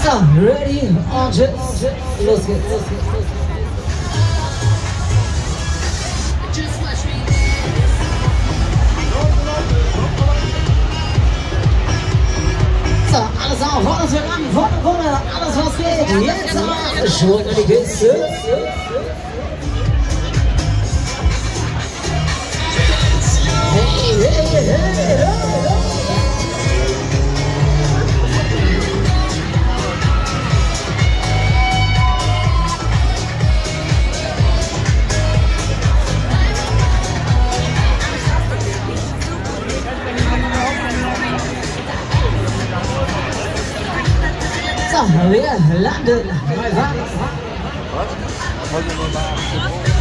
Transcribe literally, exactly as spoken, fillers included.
So, ready, on shit, los geht's. So, alles auf, vorne für ran, vorne, vorne, alles was geht. Jetzt aber Schwung in die Kiste. Hey, hey, hey, hey, hey. So, wir landen. Was? Was wollte man da?